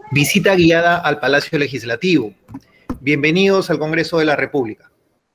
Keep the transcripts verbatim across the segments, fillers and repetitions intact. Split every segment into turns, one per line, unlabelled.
Visita guiada al Palacio Legislativo. Bienvenidos al Congreso de la República.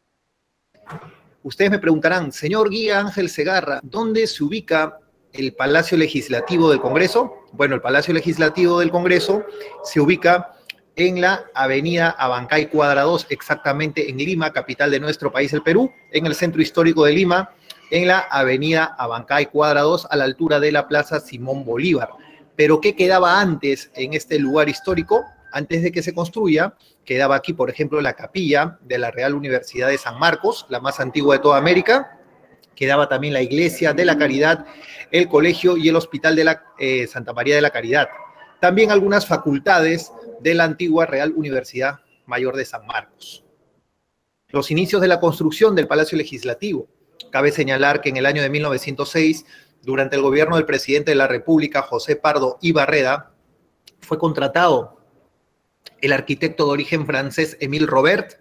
Ustedes me preguntarán, señor Guía Ángel Segarra, ¿dónde se ubica el Palacio Legislativo del Congreso? Bueno, el Palacio Legislativo del Congreso se ubica en la avenida Abancay Cuadra dos, exactamente en Lima, capital de nuestro país, el Perú, en el centro histórico de Lima, en la avenida Abancay Cuadra dos, a la altura de la Plaza Simón Bolívar. Pero ¿qué quedaba antes en este lugar histórico? Antes de que se construya, quedaba aquí, por ejemplo, la capilla de la Real Universidad de San Marcos, la más antigua de toda América. Quedaba también la Iglesia de la Caridad, el colegio y el Hospital de la eh, Santa María de la Caridad. También algunas facultades de la antigua Real Universidad Mayor de San Marcos. Los inicios de la construcción del Palacio Legislativo. Cabe señalar que en el año de mil novecientos seis, durante el gobierno del presidente de la República, José Pardo y Barreda, fue contratado el arquitecto de origen francés Émile Robert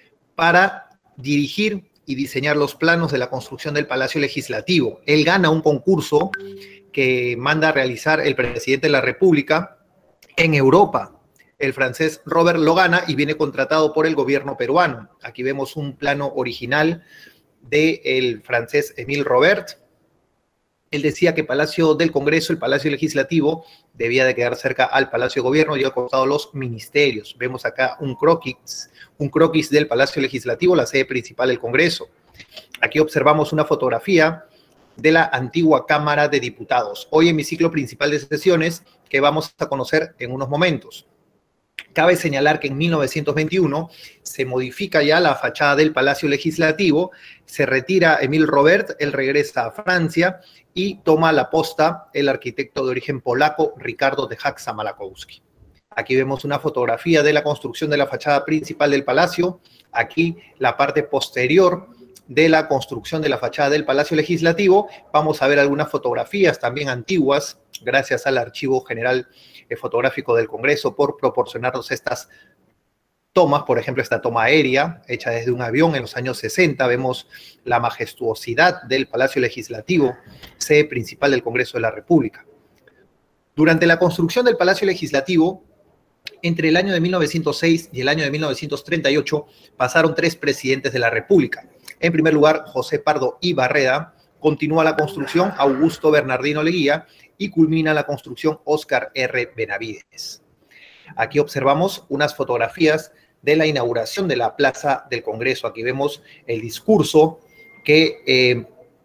para dirigir y diseñar los planos de la construcción del Palacio Legislativo. Él gana un concurso que manda a realizar el presidente de la República en Europa. El francés Robert lo gana y viene contratado por el gobierno peruano. Aquí vemos un plano original del francés Émile Robert. Él decía que Palacio del Congreso, el Palacio Legislativo, debía de quedar cerca al Palacio de Gobierno y al costado los ministerios. Vemos acá un croquis, un croquis del Palacio Legislativo, la sede principal del Congreso. Aquí observamos una fotografía de la antigua Cámara de Diputados, hoy en mi ciclo principal de sesiones que vamos a conocer en unos momentos. Cabe señalar que en mil novecientos veintiuno se modifica ya la fachada del Palacio Legislativo, se retira Émile Robert, él regresa a Francia y toma la posta el arquitecto de origen polaco Ricardo de Haxa-Malakowski. Aquí vemos una fotografía de la construcción de la fachada principal del palacio, aquí la parte posterior de la construcción de la fachada del Palacio Legislativo. Vamos a ver algunas fotografías también antiguas, gracias al Archivo General Fotográfico del Congreso por proporcionarnos estas tomas, por ejemplo, esta toma aérea hecha desde un avión en los años sesenta. Vemos la majestuosidad del Palacio Legislativo, sede principal del Congreso de la República. Durante la construcción del Palacio Legislativo, entre el año de mil novecientos seis y el año de mil novecientos treinta y ocho, pasaron tres presidentes de la República. En primer lugar, José Pardo y Barreda. Continúa la construcción Augusto Bernardino Leguía y culmina la construcción Óscar R. Benavides. Aquí observamos unas fotografías de la inauguración de la Plaza del Congreso. Aquí vemos el discurso que eh,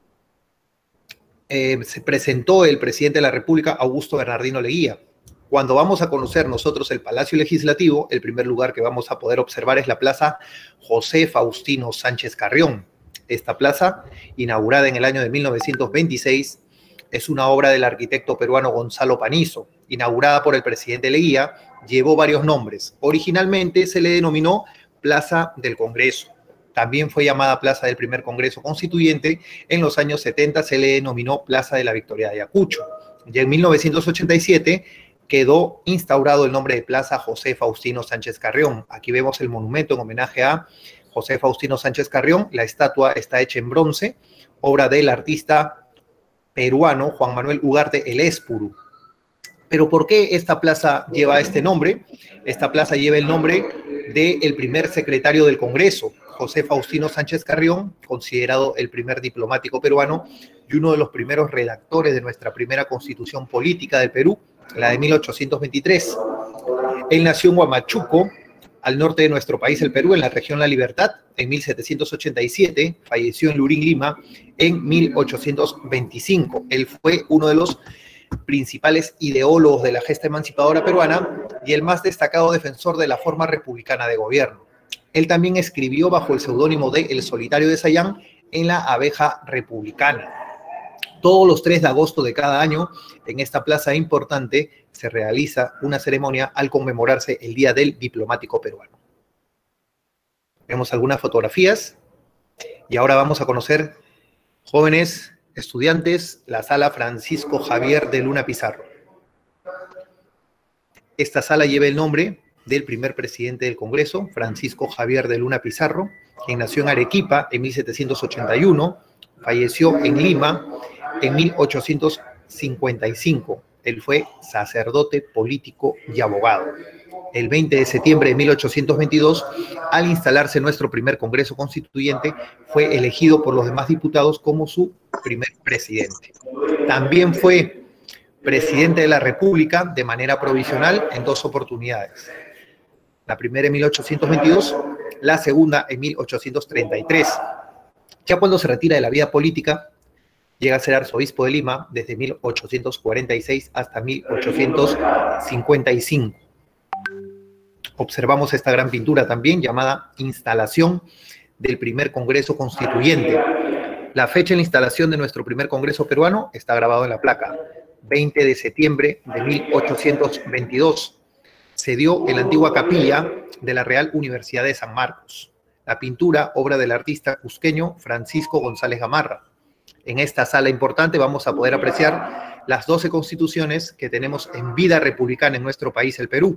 eh, se presentó el presidente de la República, Augusto Bernardino Leguía. Cuando vamos a conocer nosotros el Palacio Legislativo, el primer lugar que vamos a poder observar es la Plaza José Faustino Sánchez Carrión. Esta plaza, inaugurada en el año de mil novecientos veintiséis, es una obra del arquitecto peruano Gonzalo Panizo. Inaugurada por el presidente Leguía, llevó varios nombres. Originalmente se le denominó Plaza del Congreso. También fue llamada Plaza del Primer Congreso Constituyente. En los años setenta se le denominó Plaza de la Victoria de Ayacucho. Y en mil novecientos ochenta y siete quedó instaurado el nombre de Plaza José Faustino Sánchez Carrión. Aquí vemos el monumento en homenaje a José Faustino Sánchez Carrión. La estatua está hecha en bronce, obra del artista peruano Juan Manuel Ugarte El Espuru. Pero ¿por qué esta plaza lleva este nombre? Esta plaza lleva el nombre del primer secretario del Congreso, José Faustino Sánchez Carrión, considerado el primer diplomático peruano y uno de los primeros redactores de nuestra primera constitución política del Perú, la de mil ochocientos veintitrés. Él nació en Huamachuco, al norte de nuestro país, el Perú, en la región La Libertad, en mil setecientos ochenta y siete, falleció en Lurín, Lima, en mil ochocientos veinticinco. Él fue uno de los principales ideólogos de la gesta emancipadora peruana y el más destacado defensor de la forma republicana de gobierno. Él también escribió bajo el seudónimo de El Solitario de Sayán en La Abeja Republicana. Todos los tres de agosto de cada año, en esta plaza importante, se realiza una ceremonia al conmemorarse el Día del Diplomático Peruano. Vemos algunas fotografías y ahora vamos a conocer, jóvenes estudiantes, la sala Francisco Javier de Luna Pizarro. Esta sala lleva el nombre del primer presidente del Congreso, Francisco Javier de Luna Pizarro, quien nació en Arequipa en mil setecientos ochenta y uno, falleció en Lima en mil ochocientos cincuenta y cinco. Él fue sacerdote, político y abogado. El veinte de septiembre de mil ochocientos veintidós, al instalarse nuestro primer Congreso Constituyente, fue elegido por los demás diputados como su primer presidente. También fue presidente de la República de manera provisional en dos oportunidades. La primera en mil ochocientos veintidós, la segunda en mil ochocientos treinta y tres. Ya cuando se retira de la vida política, llega a ser arzobispo de Lima desde mil ochocientos cuarenta y seis hasta mil ochocientos cincuenta y cinco. Observamos esta gran pintura también llamada Instalación del primer Congreso Constituyente. La fecha de la instalación de nuestro primer Congreso peruano está grabado en la placa, veinte de septiembre de mil ochocientos veintidós. Se dio en la antigua capilla de la Real Universidad de San Marcos. La pintura, obra del artista cusqueño Francisco González Gamarra. En esta sala importante vamos a poder apreciar las doce constituciones que tenemos en vida republicana en nuestro país, el Perú.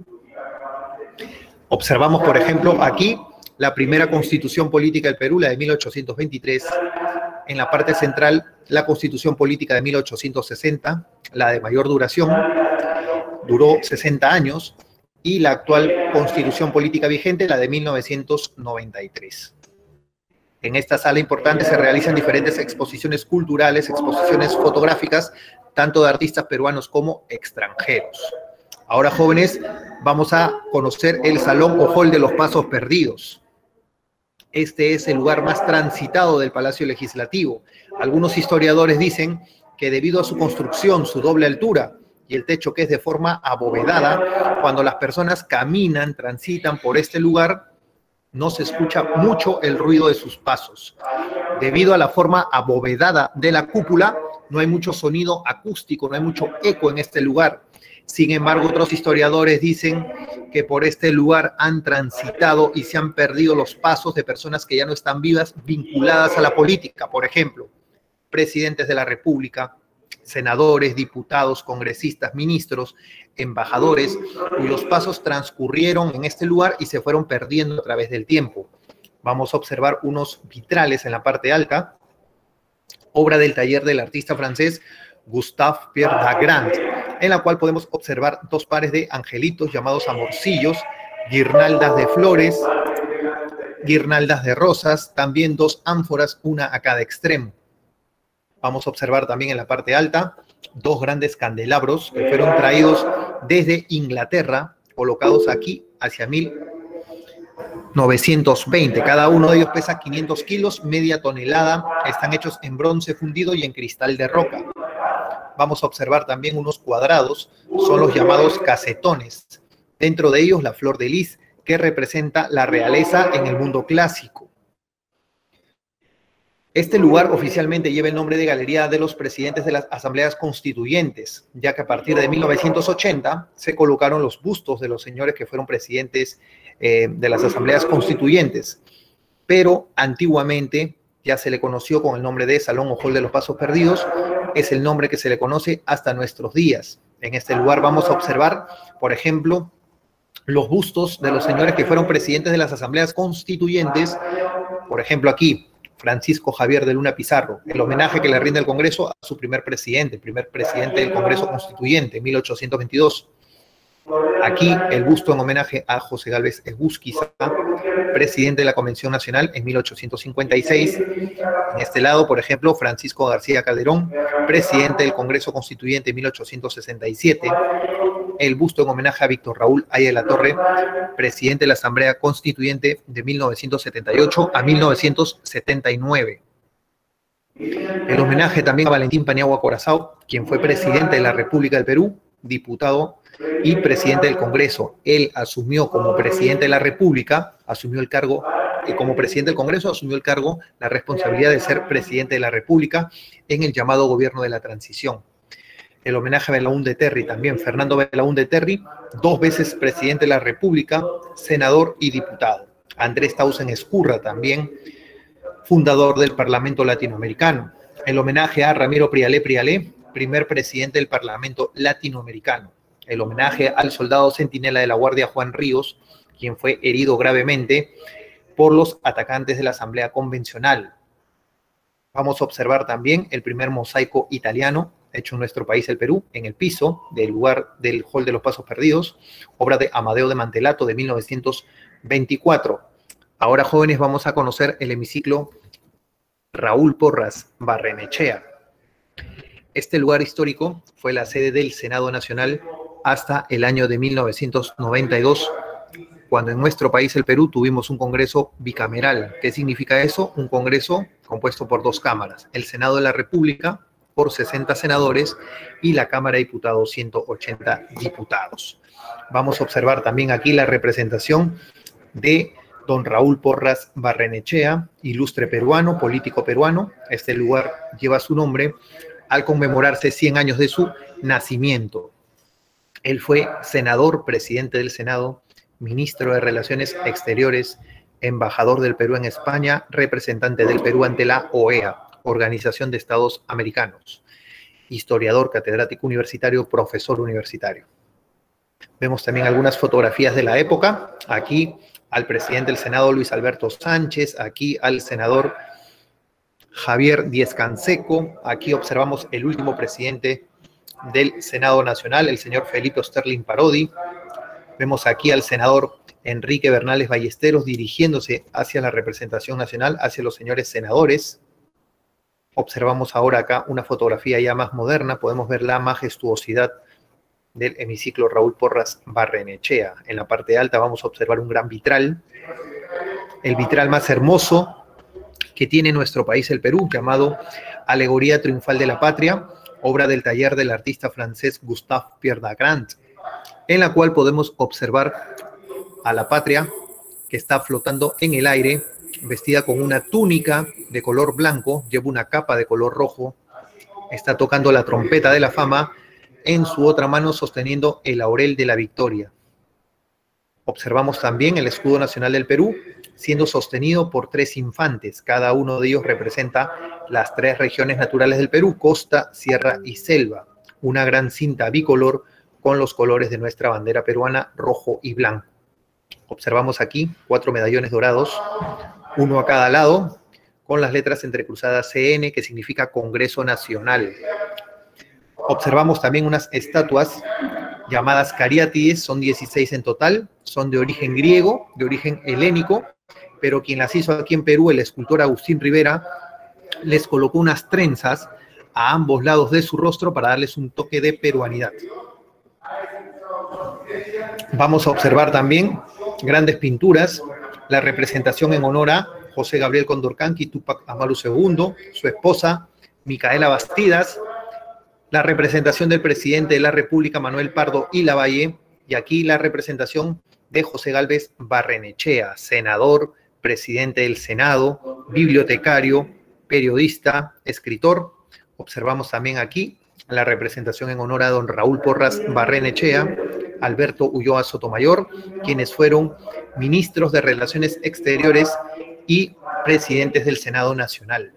Observamos, por ejemplo, aquí la primera constitución política del Perú, la de mil ochocientos veintitrés. En la parte central, la constitución política de mil ochocientos sesenta, la de mayor duración, duró sesenta años, y la actual constitución política vigente, la de mil novecientos noventa y tres. En esta sala importante se realizan diferentes exposiciones culturales, exposiciones fotográficas, tanto de artistas peruanos como extranjeros. Ahora, jóvenes, vamos a conocer el Salón o Hall de los Pasos Perdidos. Este es el lugar más transitado del Palacio Legislativo. Algunos historiadores dicen que debido a su construcción, su doble altura y el techo que es de forma abovedada, cuando las personas caminan, transitan por este lugar, no se escucha mucho el ruido de sus pasos. Debido a la forma abovedada de la cúpula, no hay mucho sonido acústico, no hay mucho eco en este lugar. Sin embargo, otros historiadores dicen que por este lugar han transitado y se han perdido los pasos de personas que ya no están vivas, vinculadas a la política. Por ejemplo, presidentes de la República, senadores, diputados, congresistas, ministros, embajadores, cuyos pasos transcurrieron en este lugar y se fueron perdiendo a través del tiempo. Vamos a observar unos vitrales en la parte alta, obra del taller del artista francés Gustave Pierre Dagrand, en la cual podemos observar dos pares de angelitos llamados amorcillos, guirnaldas de flores, guirnaldas de rosas, también dos ánforas, una a cada extremo. Vamos a observar también en la parte alta dos grandes candelabros que fueron traídos desde Inglaterra, colocados aquí hacia mil novecientos veinte. Cada uno de ellos pesa quinientos kilos, media tonelada. Están hechos en bronce fundido y en cristal de roca. Vamos a observar también unos cuadrados, son los llamados casetones. Dentro de ellos la flor de lis, que representa la realeza en el mundo clásico. Este lugar oficialmente lleva el nombre de Galería de los Presidentes de las Asambleas Constituyentes, ya que a partir de mil novecientos ochenta se colocaron los bustos de los señores que fueron presidentes eh, de las Asambleas Constituyentes. Pero antiguamente ya se le conoció con el nombre de Salón o Hall de los Pasos Perdidos, es el nombre que se le conoce hasta nuestros días. En este lugar vamos a observar, por ejemplo, los bustos de los señores que fueron presidentes de las Asambleas Constituyentes, por ejemplo aquí, Francisco Javier de Luna Pizarro, el homenaje que le rinde el Congreso a su primer presidente, el primer presidente del Congreso Constituyente, en mil ochocientos veintidós. Aquí el busto en homenaje a José Gálvez Egusquiza, presidente de la Convención Nacional en mil ochocientos cincuenta y seis. En este lado, por ejemplo, Francisco García Calderón, presidente del Congreso Constituyente en mil ochocientos sesenta y siete. El busto en homenaje a Víctor Raúl Haya de la Torre, presidente de la Asamblea Constituyente de mil novecientos setenta y ocho a mil novecientos setenta y nueve. El homenaje también a Valentín Paniagua Corazao, quien fue presidente de la República del Perú, diputado y presidente del Congreso. Él asumió como presidente de la República, asumió el cargo, y como presidente del Congreso asumió el cargo, la responsabilidad de ser presidente de la República en el llamado gobierno de la transición. El homenaje a Belaúnde Terry también, Fernando Belaúnde Terry, dos veces presidente de la República, senador y diputado. Andrés Tausen Ezcurra también, fundador del Parlamento Latinoamericano. El homenaje a Ramiro Prialé Prialé, primer presidente del Parlamento Latinoamericano. El homenaje al soldado centinela de la Guardia Juan Ríos, quien fue herido gravemente por los atacantes de la Asamblea Convencional. Vamos a observar también el primer mosaico italiano, hecho en nuestro país, el Perú, en el piso del lugar del Hall de los Pasos Perdidos, obra de Amadeo de Mantelato de mil novecientos veinticuatro. Ahora, jóvenes, vamos a conocer el hemiciclo Raúl Porras Barrenechea. Este lugar histórico fue la sede del Senado Nacional hasta el año de mil novecientos noventa y dos, cuando en nuestro país, el Perú, tuvimos un congreso bicameral. ¿Qué significa eso? Un congreso compuesto por dos cámaras, el Senado de la República por sesenta senadores y la Cámara de Diputados ciento ochenta diputados. Vamos a observar también aquí la representación de don Raúl Porras Barrenechea, ilustre peruano, político peruano. Este lugar lleva su nombre al conmemorarse cien años de su nacimiento. Él fue senador, presidente del Senado, ministro de Relaciones Exteriores, embajador del Perú en España, representante del Perú ante la O E A, Organización de Estados Americanos, historiador, catedrático universitario, profesor universitario. Vemos también algunas fotografías de la época. Aquí al presidente del Senado, Luis Alberto Sánchez, aquí al senador Javier Díez-Canseco, aquí observamos el último presidente del Senado Nacional, el señor Felipe Osterling Parodi. Vemos aquí al senador Enrique Bernales Ballesteros dirigiéndose hacia la representación nacional, hacia los señores senadores. Observamos ahora acá una fotografía ya más moderna, podemos ver la majestuosidad del hemiciclo Raúl Porras Barrenechea. En la parte alta vamos a observar un gran vitral, el vitral más hermoso que tiene nuestro país, el Perú, llamado Alegoría Triunfal de la Patria, obra del taller del artista francés Gustave Pierre Dagrand, en la cual podemos observar a la patria que está flotando en el aire, vestida con una túnica de color blanco, lleva una capa de color rojo, está tocando la trompeta de la fama, en su otra mano sosteniendo el laurel de la victoria. Observamos también el escudo nacional del Perú, siendo sostenido por tres infantes. Cada uno de ellos representa las tres regiones naturales del Perú: costa, sierra y selva. Una gran cinta bicolor con los colores de nuestra bandera peruana, rojo y blanco. Observamos aquí cuatro medallones dorados, uno a cada lado, con las letras entrecruzadas C N, que significa Congreso Nacional. Observamos también unas estatuas llamadas cariátides, son dieciséis en total, son de origen griego, de origen helénico, pero quien las hizo aquí en Perú, el escultor Agustín Rivera, les colocó unas trenzas a ambos lados de su rostro para darles un toque de peruanidad. Vamos a observar también grandes pinturas, la representación en honor a José Gabriel Condorcanqui, Túpac Amaru segundo, su esposa Micaela Bastidas, la representación del presidente de la República, Manuel Pardo y Lavalle, y aquí la representación de José Gálvez Barrenechea, senador, presidente del Senado, bibliotecario, periodista, escritor. Observamos también aquí la representación en honor a don Raúl Porras Barrenechea, Alberto Ulloa Sotomayor, quienes fueron ministros de Relaciones Exteriores y presidentes del Senado Nacional.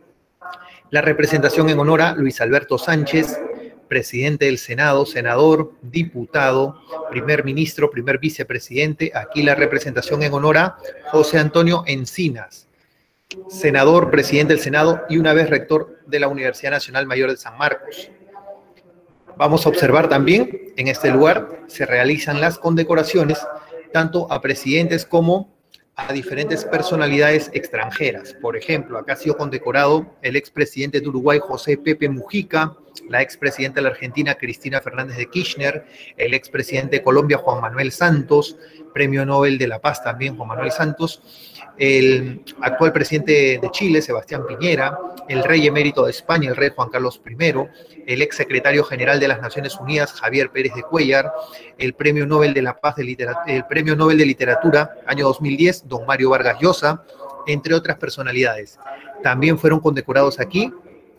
La representación en honor a Luis Alberto Sánchez, presidente del Senado, senador, diputado, primer ministro, primer vicepresidente. Aquí la representación en honor a José Antonio Encinas, senador, presidente del Senado y una vez rector de la Universidad Nacional Mayor de San Marcos. Vamos a observar también, en este lugar se realizan las condecoraciones tanto a presidentes como a diferentes personalidades extranjeras. Por ejemplo, acá ha sido condecorado el expresidente de Uruguay, José Pepe Mujica, la expresidenta de la Argentina, Cristina Fernández de Kirchner, el expresidente de Colombia, Juan Manuel Santos, Premio Nobel de la Paz también, Juan Manuel Santos, el actual presidente de Chile, Sebastián Piñera, el rey emérito de España, el rey Juan Carlos primero, el exsecretario general de las Naciones Unidas, Javier Pérez de Cuéllar, el Premio Nobel de la Paz, de Literatura, el Premio Nobel de Literatura, año dos mil diez, don Mario Vargas Llosa, entre otras personalidades. También fueron condecorados aquí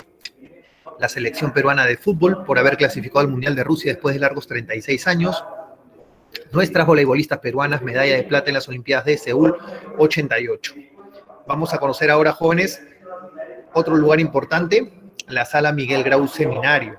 la selección peruana de fútbol por haber clasificado al Mundial de Rusia después de largos treinta y seis años. Nuestras voleibolistas peruanas, medalla de plata en las Olimpiadas de Seúl ochenta y ocho. Vamos a conocer ahora, jóvenes, otro lugar importante, la Sala Miguel Grau Seminario.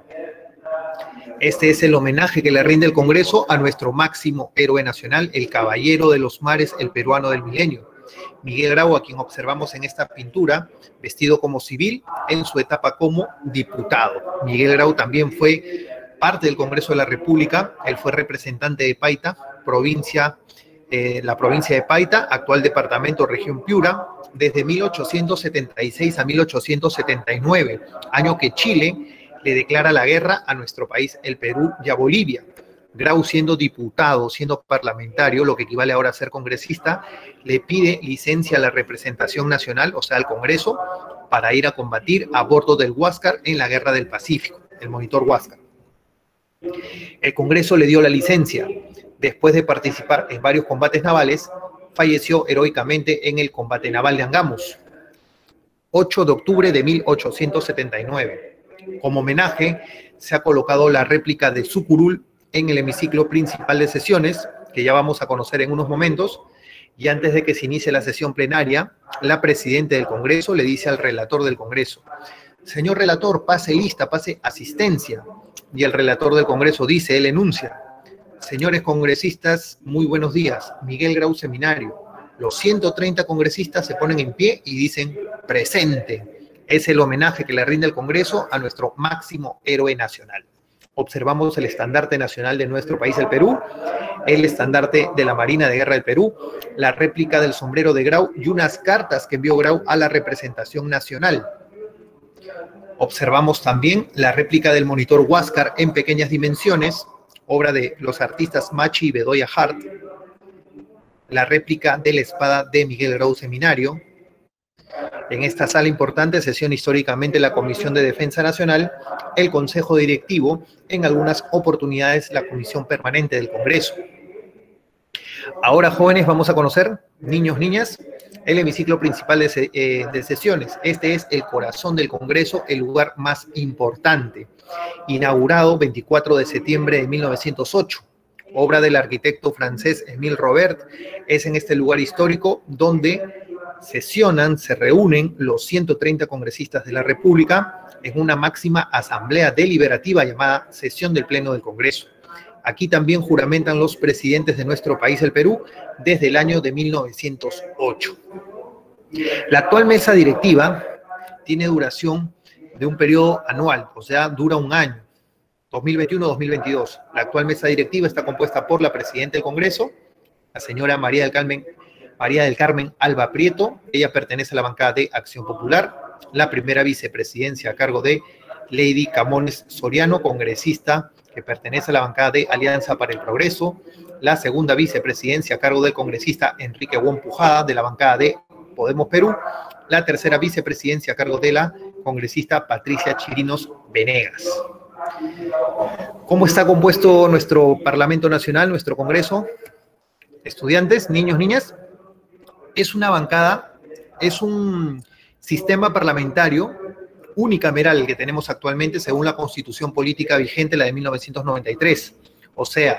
Este es el homenaje que le rinde el Congreso a nuestro máximo héroe nacional, el caballero de los mares, el peruano del milenio. Miguel Grau, a quien observamos en esta pintura, vestido como civil en su etapa como diputado. Miguel Grau también fue parte del Congreso de la República, él fue representante de Paita, provincia, eh, la provincia de Paita, actual departamento región Piura, desde mil ochocientos setenta y seis a mil ochocientos setenta y nueve, año que Chile le declara la guerra a nuestro país, el Perú y a Bolivia. Grau, siendo diputado, siendo parlamentario, lo que equivale ahora a ser congresista, le pide licencia a la representación nacional, o sea, al Congreso, para ir a combatir a bordo del Huáscar en la Guerra del Pacífico, el monitor Huáscar. El Congreso le dio la licencia. Después de participar en varios combates navales, falleció heroicamente en el combate naval de Angamos, ocho de octubre de mil ochocientos setenta y nueve. Como homenaje, se ha colocado la réplica de su curul en el hemiciclo principal de sesiones, que ya vamos a conocer en unos momentos, y antes de que se inicie la sesión plenaria, la presidenta del Congreso le dice al relator del Congreso: señor relator, pase lista, pase asistencia. Y el relator del Congreso dice, él enuncia: señores congresistas, muy buenos días, Miguel Grau Seminario. Los ciento treinta congresistas se ponen en pie y dicen presente. Es el homenaje que le rinde el Congreso a nuestro máximo héroe nacional. Observamos el estandarte nacional de nuestro país, el Perú, el estandarte de la Marina de Guerra del Perú, la réplica del sombrero de Grau y unas cartas que envió Grau a la representación nacional. Observamos también la réplica del monitor Huáscar en pequeñas dimensiones, obra de los artistas Machi y Bedoya Hart, la réplica de la espada de Miguel Grau Seminario. En esta sala importante sesiona históricamente la Comisión de Defensa Nacional, el Consejo Directivo, en algunas oportunidades la Comisión Permanente del Congreso. Ahora, jóvenes, vamos a conocer, niños, niñas, el hemiciclo principal de, se, eh, de sesiones. Este es el corazón del Congreso, el lugar más importante. Inaugurado veinticuatro de septiembre de mil novecientos ocho. Obra del arquitecto francés Émile Robert. Es en este lugar histórico donde sesionan, se reúnen los ciento treinta congresistas de la República en una máxima asamblea deliberativa llamada Sesión del Pleno del Congreso. Aquí también juramentan los presidentes de nuestro país, el Perú, desde el año de mil novecientos ocho. La actual mesa directiva tiene duración de un periodo anual, o sea, dura un año, dos mil veintiuno a dos mil veintidós. La actual mesa directiva está compuesta por la presidenta del Congreso, la señora María del Carmen, María del Carmen Alba Prieto. Ella pertenece a la bancada de Acción Popular. La primera vicepresidencia a cargo de Lady Camones Soriano, congresista que pertenece a la bancada de Alianza para el Progreso. La segunda vicepresidencia a cargo del congresista Enrique Wong Pujada, de la bancada de Podemos Perú. La tercera vicepresidencia a cargo de la congresista Patricia Chirinos Venegas. ¿Cómo está compuesto nuestro Parlamento Nacional, nuestro Congreso? Estudiantes, niños, niñas. Es una bancada, es un sistema parlamentario unicameral el que tenemos actualmente según la Constitución Política vigente, la de mil novecientos noventa y tres. O sea,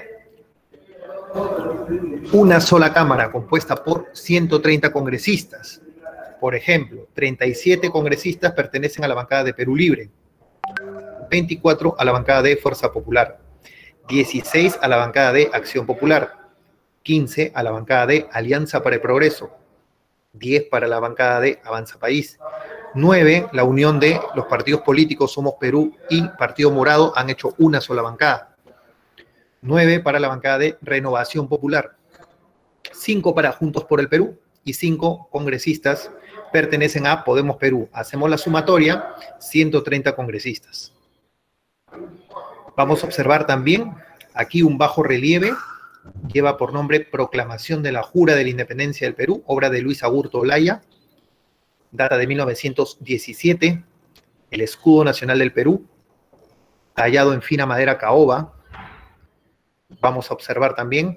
una sola Cámara compuesta por ciento treinta congresistas. Por ejemplo, treinta y siete congresistas pertenecen a la bancada de Perú Libre, veinticuatro a la bancada de Fuerza Popular, dieciséis a la bancada de Acción Popular, quince a la bancada de Alianza para el Progreso, diez para la bancada de Avanza País, nueve, la unión de los partidos políticos Somos Perú y Partido Morado han hecho una sola bancada, nueve para la bancada de Renovación Popular, cinco para Juntos por el Perú y cinco congresistas pertenecen a Podemos Perú. Hacemos la sumatoria, ciento treinta congresistas. Vamos a observar también aquí un bajo relieve, lleva por nombre Proclamación de la Jura de la Independencia del Perú, obra de Luis Agurto Olaya, data de mil novecientos diecisiete, el escudo nacional del Perú, tallado en fina madera caoba. Vamos a observar también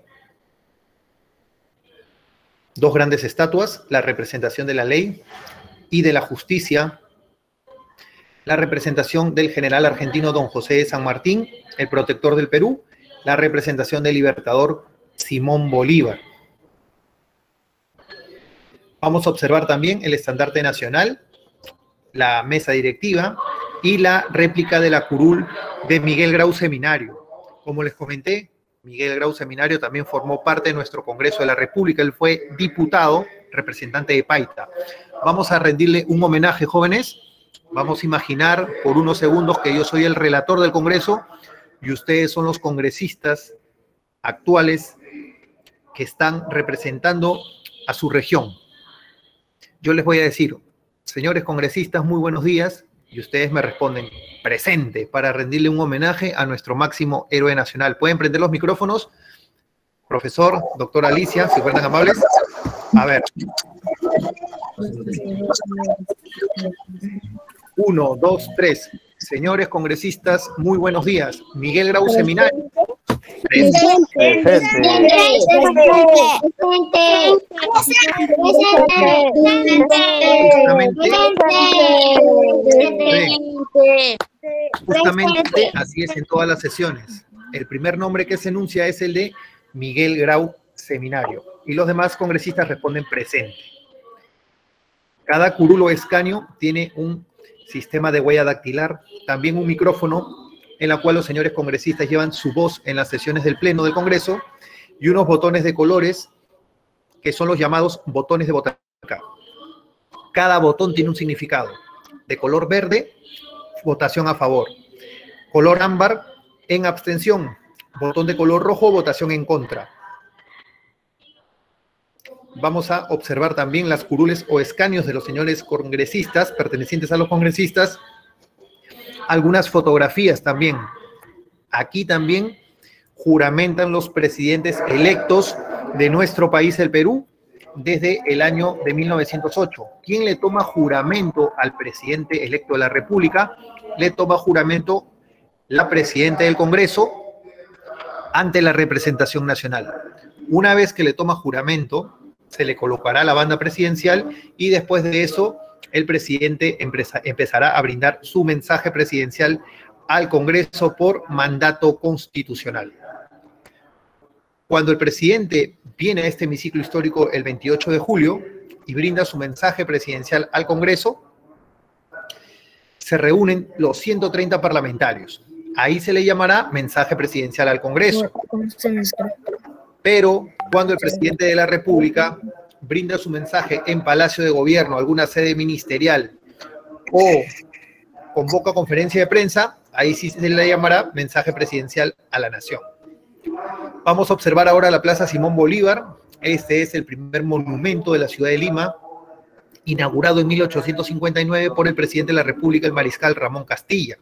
dos grandes estatuas, la representación de la ley y de la justicia, la representación del general argentino don José de San Martín, el protector del Perú, la representación del libertador Simón Bolívar. Vamos a observar también el estandarte nacional, la mesa directiva y la réplica de la curul de Miguel Grau Seminario. Como les comenté, Miguel Grau Seminario también formó parte de nuestro Congreso de la República. Él fue diputado representante de Paita. Vamos a rendirle un homenaje, jóvenes. Vamos a imaginar por unos segundos que yo soy el relator del Congreso y ustedes son los congresistas actuales que están representando a su región. Yo les voy a decir, señores congresistas, muy buenos días, y ustedes me responden, presente, para rendirle un homenaje a nuestro máximo héroe nacional. ¿Pueden prender los micrófonos? Profesor, doctora Alicia, si fueran amables. A ver. Uno, dos, tres. Señores congresistas, muy buenos días. Miguel Grau Seminario.
Presente.
Justamente así es en todas las sesiones. El primer nombre que se enuncia es el de Miguel Grau Seminario. Y los demás congresistas responden presente. Cada curulo escaño tiene un sistema de huella dactilar, también un micrófono en la cual los señores congresistas llevan su voz en las sesiones del Pleno del Congreso y unos botones de colores que son los llamados botones de botánica. Cada botón tiene un significado. De color verde, votación a favor. Color ámbar, en abstención. Botón de color rojo, votación en contra. Vamos a observar también las curules o escaños de los señores congresistas, pertenecientes a los congresistas, algunas fotografías también. Aquí también juramentan los presidentes electos de nuestro país, el Perú, desde el año de mil novecientos ocho. ¿Quién le toma juramento al presidente electo de la República? Le toma juramento la presidenta del Congreso ante la representación nacional. Una vez que le toma juramento, se le colocará la banda presidencial y después de eso el presidente empezará a brindar su mensaje presidencial al Congreso por mandato constitucional. Cuando el presidente viene a este hemiciclo histórico el veintiocho de julio y brinda su mensaje presidencial al Congreso, se reúnen los ciento treinta parlamentarios. Ahí se le llamará mensaje presidencial al Congreso. Pero cuando el presidente de la República brinda su mensaje en Palacio de Gobierno, alguna sede ministerial, o convoca conferencia de prensa, ahí sí se le llamará mensaje presidencial a la nación. Vamos a observar ahora la Plaza Simón Bolívar. Este es el primer monumento de la ciudad de Lima, inaugurado en mil ochocientos cincuenta y nueve por el presidente de la República, el mariscal Ramón Castilla.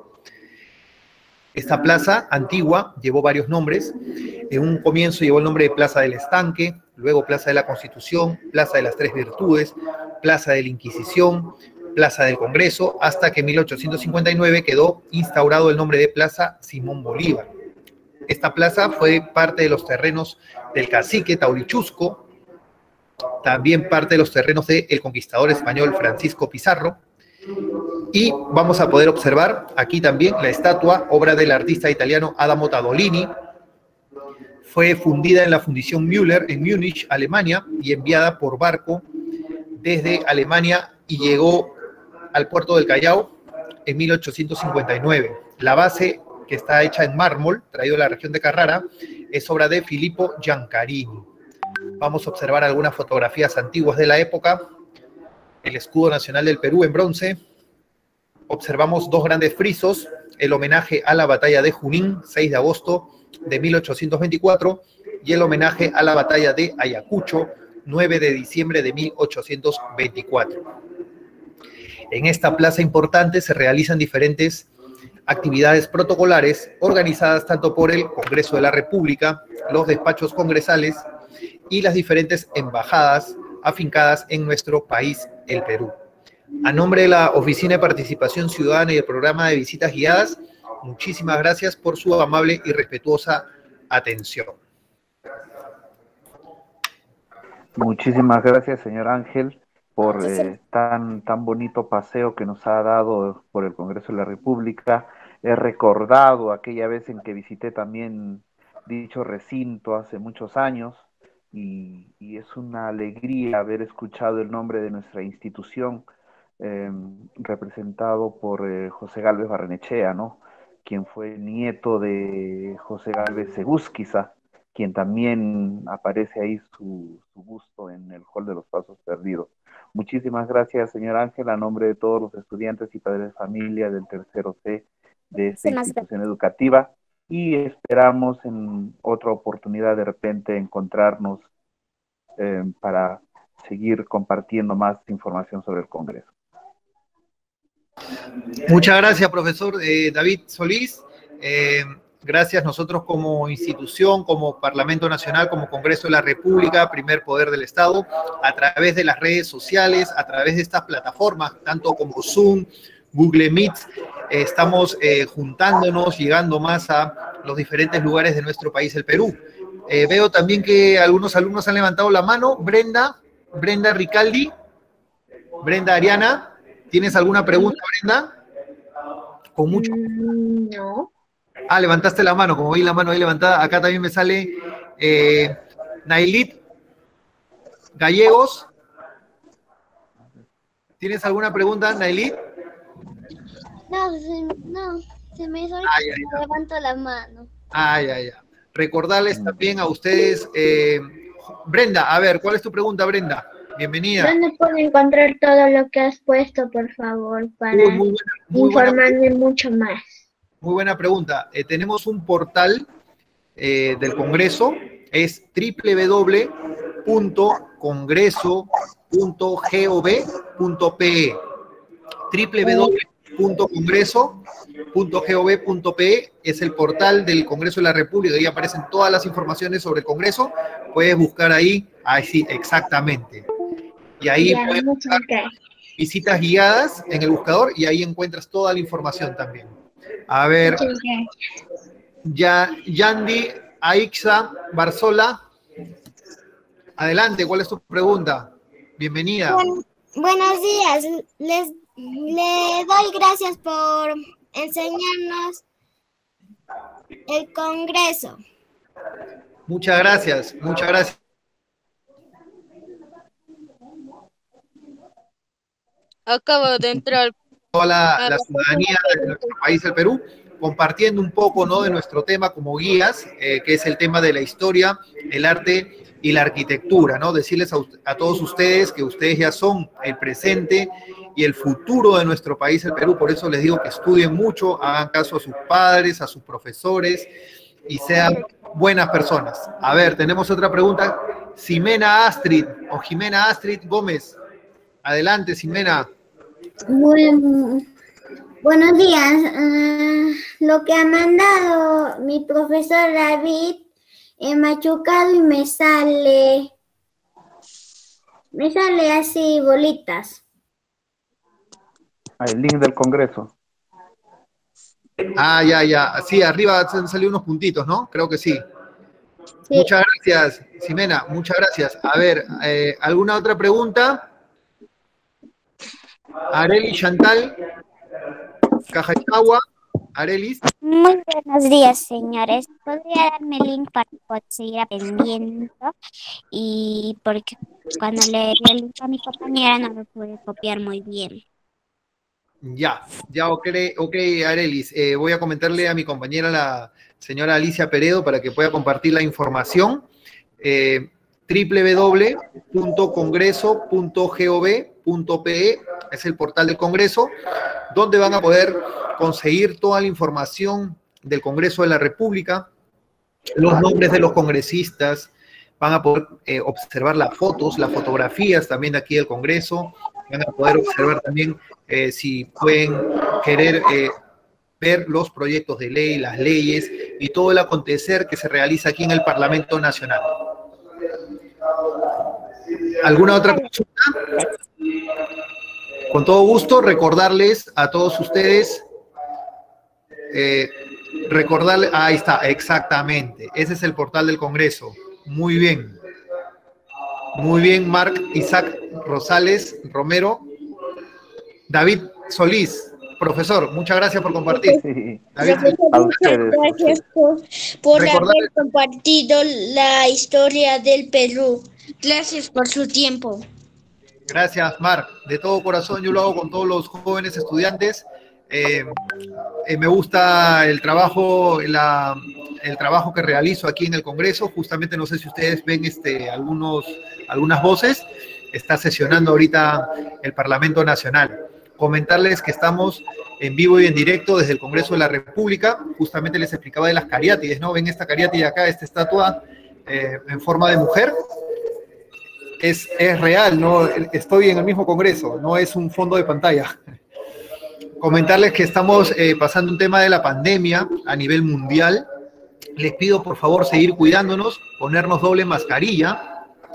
Esta plaza antigua llevó varios nombres. En un comienzo llevó el nombre de Plaza del Estanque, luego Plaza de la Constitución, Plaza de las Tres Virtudes, Plaza de la Inquisición, Plaza del Congreso, hasta que en mil ochocientos cincuenta y nueve quedó instaurado el nombre de Plaza Simón Bolívar. Esta plaza fue parte de los terrenos del cacique Taurichusco, también parte de los terrenos del conquistador español Francisco Pizarro, y vamos a poder observar aquí también la estatua, obra del artista italiano Adamo Tadolini. Fue fundida en la Fundición Müller en Múnich, Alemania, y enviada por barco desde Alemania y llegó al puerto del Callao en mil ochocientos cincuenta y nueve. La base, que está hecha en mármol, traído de la región de Carrara, es obra de Filippo Giancarini. Vamos a observar algunas fotografías antiguas de la época. El escudo nacional del Perú en bronce. Observamos dos grandes frisos, el homenaje a la batalla de Junín, seis de agosto de mil ochocientos veinticuatro, y el homenaje a la batalla de Ayacucho, nueve de diciembre de mil ochocientos veinticuatro. En esta plaza importante se realizan diferentes actividades protocolares organizadas tanto por el Congreso de la República, los despachos congresales y las diferentes embajadas afincadas en nuestro país, el Perú. A nombre de la Oficina de Participación Ciudadana y el Programa de Visitas Guiadas, muchísimas gracias por su amable y respetuosa atención.
Muchísimas gracias, señor Ángel, por eh, tan, tan bonito paseo que nos ha dado por el Congreso de la República. He recordado aquella vez en que visité también dicho recinto hace muchos años y, y es una alegría haber escuchado el nombre de nuestra institución eh, representado por eh, José Gálvez Barrenechea, ¿no? Quien fue nieto de José Gálvez Egusquiza, quien también aparece ahí su, su busto en el Hall de los Pasos Perdidos. Muchísimas gracias, señor Ángel, a nombre de todos los estudiantes y padres de familia del tercero C de esta institución educativa, y esperamos en otra oportunidad de repente encontrarnos eh, para seguir compartiendo más información sobre el Congreso.
Muchas gracias, profesor eh, David Solís. Eh, gracias. Nosotros como institución, como Parlamento Nacional, como Congreso de la República, primer poder del Estado, a través de las redes sociales, a través de estas plataformas, tanto como Zoom, Google Meet, eh, estamos eh, juntándonos, llegando más a los diferentes lugares de nuestro país, el Perú. Eh, veo también que algunos alumnos han levantado la mano. Brenda, Brenda Ricaldi, Brenda Ariana, ¿tienes alguna pregunta, Brenda? Con mucho.
No.
Ah, levantaste la mano, como vi la mano ahí levantada. Acá también me sale eh, Nailit Gallegos. ¿Tienes alguna pregunta, Nailit?
No, se, no, se me hizo
Ay,
que
ay,
me
ay.
levanto la mano.
Ah, ya, ya. Recordarles también a ustedes, eh, Brenda, a ver, ¿cuál es tu pregunta, Brenda? Bienvenida.
¿Dónde puedo encontrar todo lo que has puesto, por favor, para
Uy, muy buena, muy buena,
informarme mucho más?
muy buena pregunta. Eh, tenemos un portal eh, del Congreso, es doble u doble u doble u punto congreso punto gov punto pe. doble u doble u doble u punto congreso punto gov punto pe es el portal del Congreso de la República, ahí aparecen todas las informaciones sobre el Congreso, puedes buscar ahí, ahí sí, exactamente. Y ahí
Ya,
puedes
muchas
buscar
gracias.
visitas guiadas en el buscador y ahí encuentras toda la información también. A ver,
Muchas gracias.
ya, Yandy Aixa Barzola, adelante, ¿cuál es tu pregunta? Bienvenida.
Buen- buenos días, les le doy gracias por enseñarnos el Congreso.
Muchas gracias, muchas gracias.
Acabo de entrar.
Toda la, la ciudadanía de nuestro país, el Perú, compartiendo un poco, ¿no?, de nuestro tema como guías, eh, que es el tema de la historia, el arte y la arquitectura, ¿no? Decirles a, a todos ustedes que ustedes ya son el presente y el futuro de nuestro país, el Perú. Por eso les digo que estudien mucho, hagan caso a sus padres, a sus profesores y sean buenas personas. A ver, tenemos otra pregunta. Ximena Astrid o Jimena Astrid Gómez. Adelante, Ximena.
Buen- buenos días. Ah, lo que ha mandado mi profesor David he machucado y me sale, me sale así bolitas.
El link del Congreso.
Ah, ya, ya. Sí, arriba han salido unos puntitos, ¿no? Creo que sí.
Sí.
Muchas gracias, Ximena. Muchas gracias. A ver, eh, ¿alguna otra pregunta? Areli Chantal Cajachagua. Arelis.
Muy buenos días, señores. ¿Podría darme el link para poder seguir aprendiendo? Y porque cuando le di el link a mi compañera no lo pude copiar muy bien.
Ya, ya, ok, okay Arelis. Eh, voy a comentarle a mi compañera, la señora Alicia Peredo, para que pueda compartir la información. Eh, doble u doble u doble u punto congreso punto gov punto pe es el portal del Congreso, donde van a poder conseguir toda la información del Congreso de la República, los nombres de los congresistas, van a poder eh, observar las fotos, las fotografías también de aquí del Congreso, van a poder observar también eh, si pueden querer eh, ver los proyectos de ley, las leyes y todo el acontecer que se realiza aquí en el Parlamento Nacional. ¿Alguna otra consulta? Con todo gusto, recordarles a todos ustedes, eh, recordarles, ahí está, exactamente, ese es el portal del Congreso. Muy bien. Muy bien, Marc Isaac Rosales Romero. David Solís, profesor, muchas gracias por compartir.
Sí.
David,
A ustedes.
Gracias por, por
Recordar-
haber compartido la historia del Perú. Gracias por su tiempo.
gracias, Marc. De todo corazón, yo lo hago con todos los jóvenes estudiantes. Eh, eh, me gusta el trabajo, la, el trabajo que realizo aquí en el Congreso. Justamente no sé si ustedes ven este, algunos, algunas voces. Está sesionando ahorita el Parlamento Nacional. Comentarles que estamos en vivo y en directo desde el Congreso de la República. Justamente les explicaba de las cariátides, ¿no? Ven esta cariátide acá, esta estatua eh, en forma de mujer. Es, es real, ¿no? Estoy en el mismo Congreso, no es un fondo de pantalla. Comentarles que estamos eh, pasando un tema de la pandemia a nivel mundial. Les pido por favor seguir cuidándonos, ponernos doble mascarilla.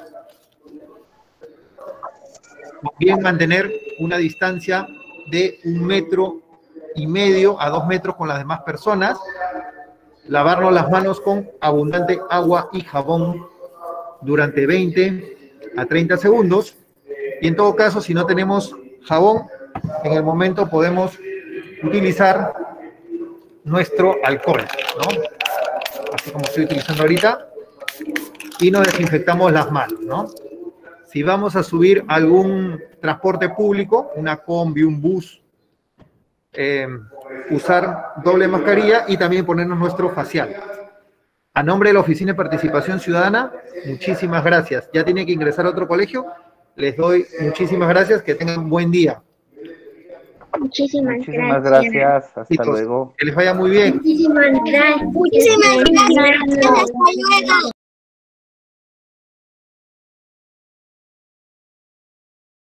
También mantener una distancia de un metro y medio a dos metros con las demás personas. Lavarnos las manos con abundante agua y jabón durante veinte a treinta segundos. Y en todo caso, si no tenemos jabón, en el momento podemos utilizar nuestro alcohol, ¿no? Así como estoy utilizando ahorita. Y nos desinfectamos las manos, ¿no? Si vamos a subir algún transporte público, una combi, un bus, eh, usar doble mascarilla y también ponernos nuestro facial. A nombre de la Oficina de Participación Ciudadana, muchísimas gracias. Ya tiene que ingresar a otro colegio. Les doy muchísimas gracias. Que tengan un buen día.
Muchísimas,
Muchísimas
gracias.
gracias. Hasta
Chicos,
luego.
que les vaya muy bien.
Muchísimas gracias.
Muchísimas gracias. Hasta luego.